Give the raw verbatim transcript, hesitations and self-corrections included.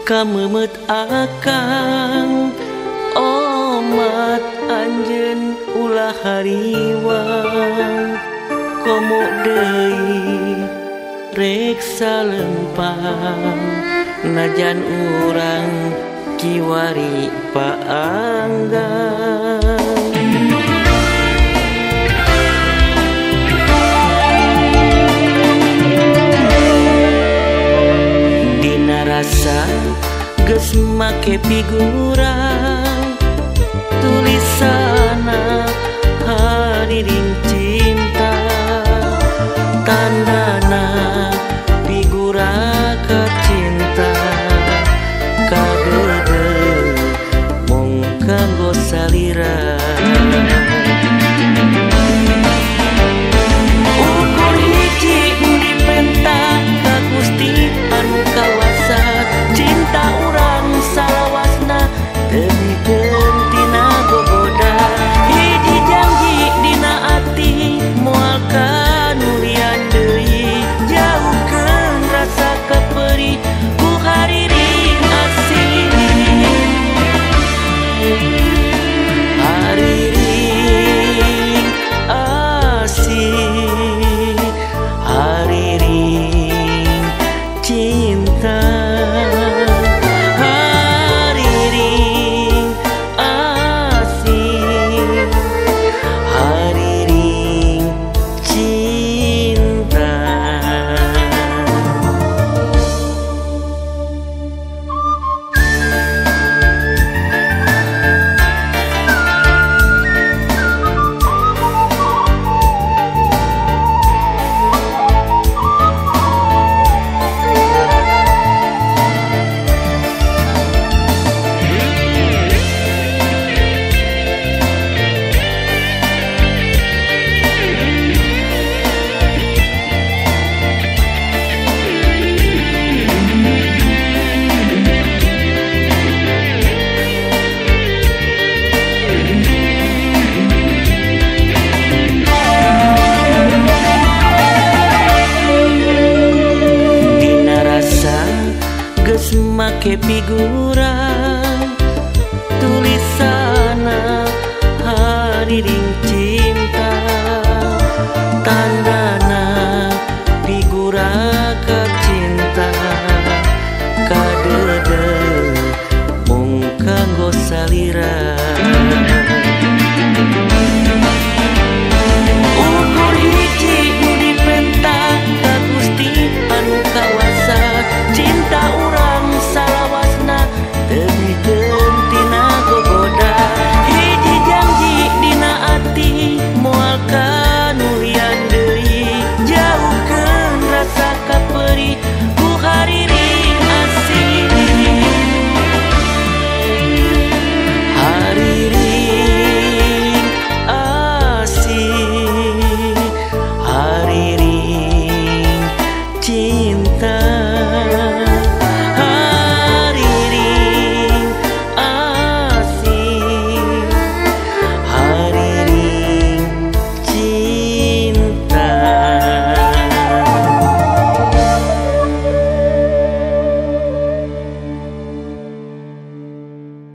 kamemet akang omat anjeun ulah hariwang komo deui rek salempang najan urang kiwari paanggang dina rasa geus make figuran tulisana hariring cinta tandana figura kacinta kadede mung kanggo salira ukur hiji dipenta ka Gusti anu kawasa cinta urang salawasna teuikeun tina gogoda hiji janji dina ati moal kanulian deui jauhkeun rasa keperih ku hariring asih hariring asih hariring cinta hariring asih hariring cinta. Geus make figuran tulisana hariring cinta tandana figura kacinta kadede mung kanggo salira